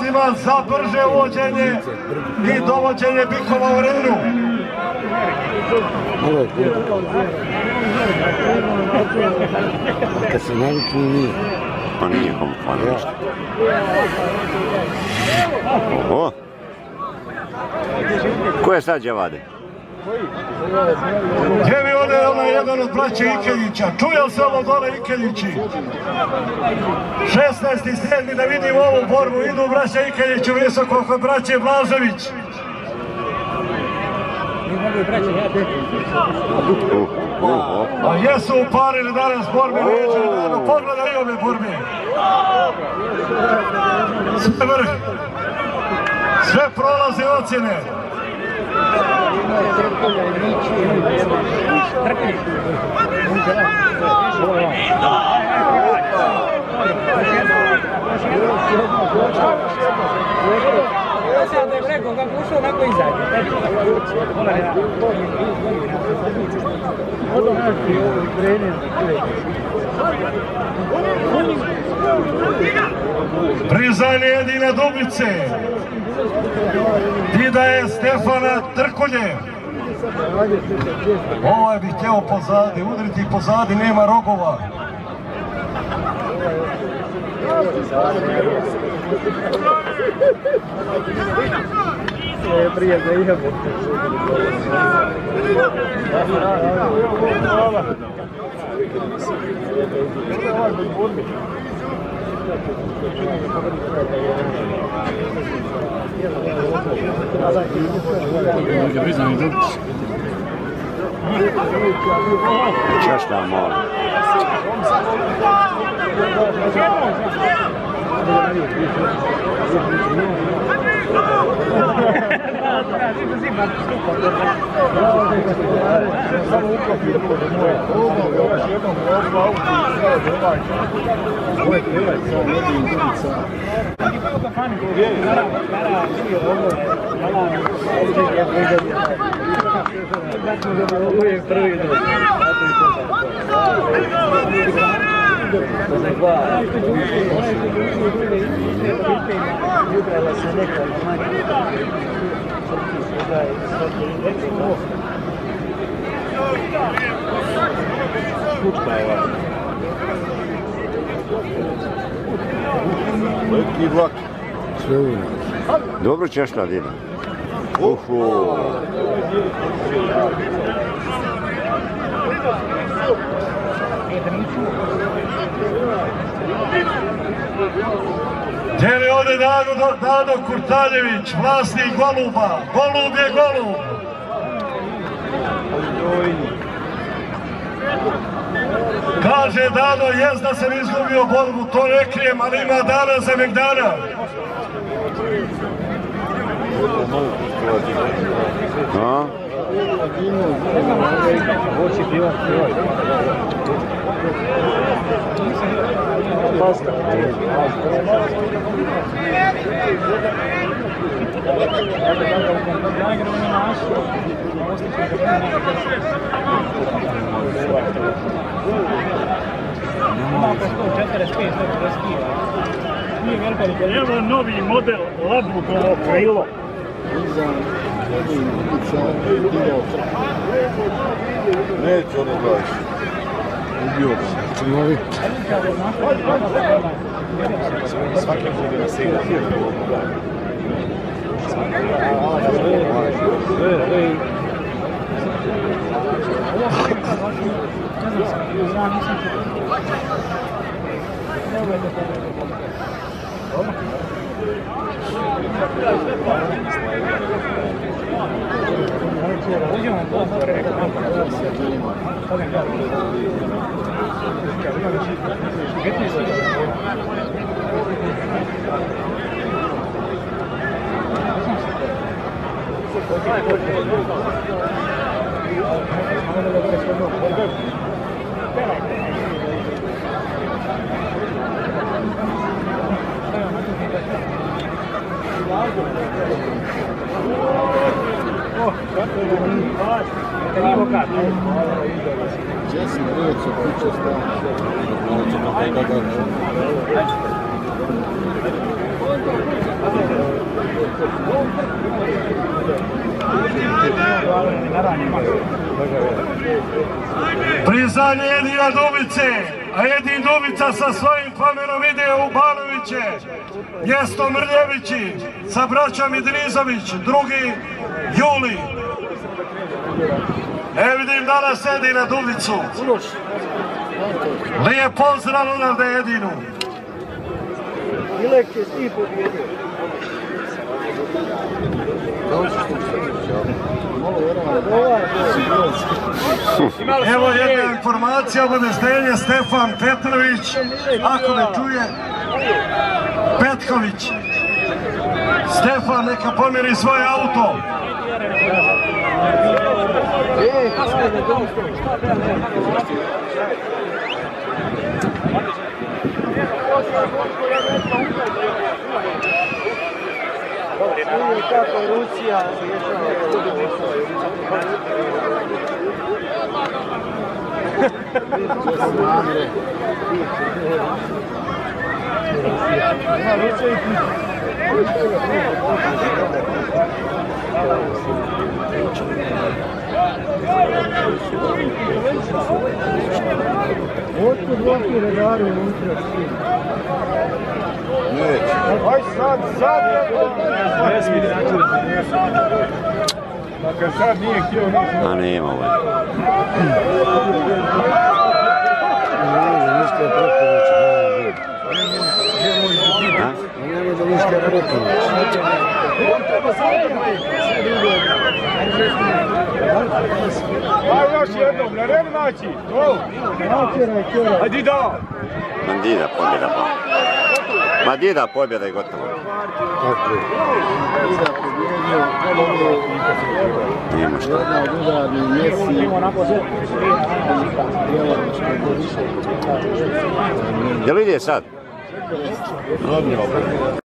poziva za brže uvođenje i dovođenje bikova u redu. Kad se navikli nije. Pa nije homofon ništa. Oho! Ko je sad Đavade? Gdje mi ovdje je jedan od braće Ikeljića? Čuje se ovo dole Ikeljići? 16.7. da vidim ovu borbu. Idu braća Ikeljiću visoko kod braće Blažević. A jesu uparili danas borbe, pogledaj ove borbe. Sve vrh. Sve prolaze ocjene. Ja sam da je rekao kako ušao, onako izađe. Brizan je jedina Dubice. Dida je Stefana Trkulje. Ovaj bi htjeo pozadi, udriti pozadi, nema rogova. Prije da idemo. Brizan i Dubica. Češta malo. Letki vlak. Sve u nas. Dobro češta Dida. Uhu. Gdje je ovdje Dado Kurtaljević, vlasnik Goluba? Golub je Golub. Kaže Dado, jest da sam izgubio borbu, to ne krijem, ali ima dana za Megdana. A? Evo novi model Labudovo krilo. Neću ono gledaš. Ubio sam. Činovi. Svaki godina se igra. Česno reći, kuće stavno. Brizan je jedina Dubice, a jedin Dubica sa svojim kamerom ide u Banoviće, mjesto Mrljevići, sa braćom Idrizović, 2. juli. Ne vidim da nas sedi na Dubicu. Lijep pozdrav odavde jedinu. Ilek je sti pobjedio. Evo jedna informacija, obavještenje, Stefan Petrović, ako me čuje, Petković. Stefan neka pomjeri svoj auto. Kako je Rusija otkud ovakvi redari unutra svi? Neće. Aj sad je ne smije načuti. Dakle sad nije htio ništa. A nema ovaj. Ništa je Trkulja. Nemoj da ništa je Trkulja. Aj još jednom, na red naći. Ajde Dida. Dida pobjeda pa. Ma Dida pobjeda i gotovo. Tako je. Dida pobjedio, Nema šta. jedna od udarnih Messi. Jel ide sad?